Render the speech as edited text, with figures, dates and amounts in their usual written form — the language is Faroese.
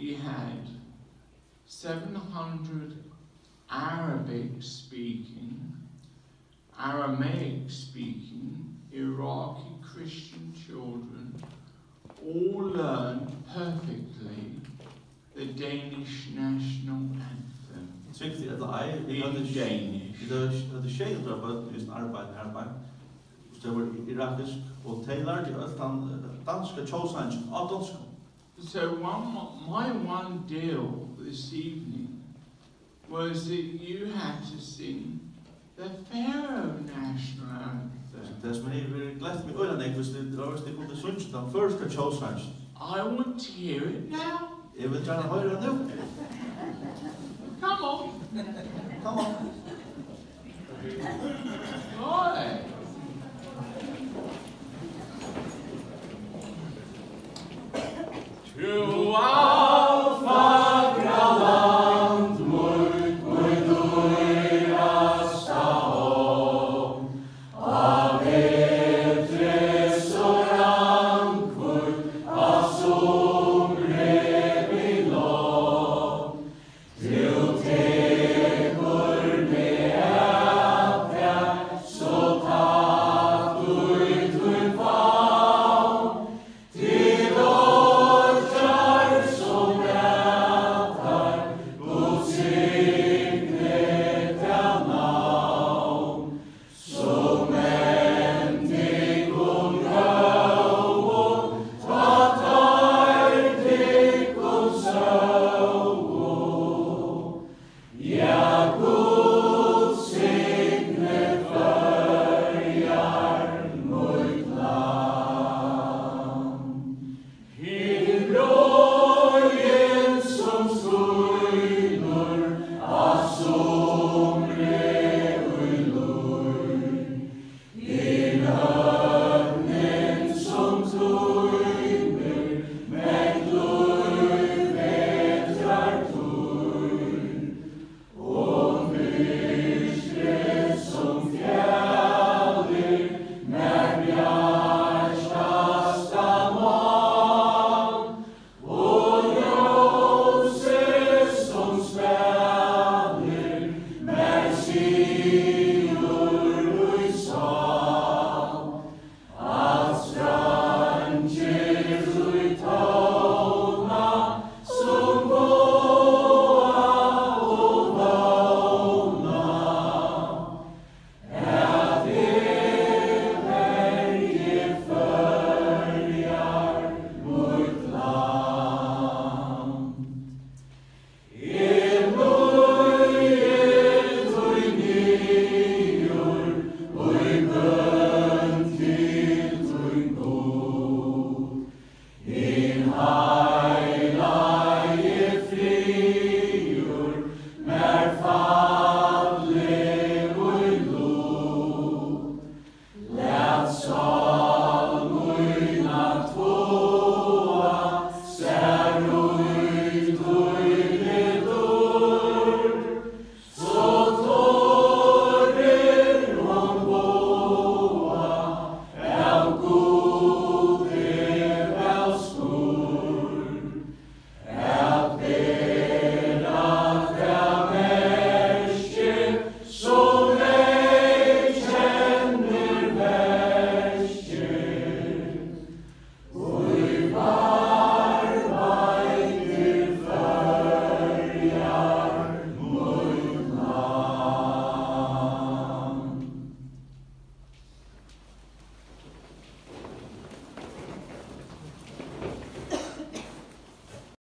we had 700 Arabic-speaking, Aramaic-speaking, Iraqi Christian children all learned perfectly the Danish national anthem. Det er vigtigt, at jeg In Danish. hadde skjønt på just arbeid. Det var irakisk, og de lærte alt den danske tjóðsangin av dansk. So my one deal this evening was that you had to sing the Faroe national anthem. Det som jeg gledet meg øyne, hvis det kunne synge den første tjóðsangin. I want to hear it now. Jeg vil gjerne høre det nå. Come on. Come on. Right.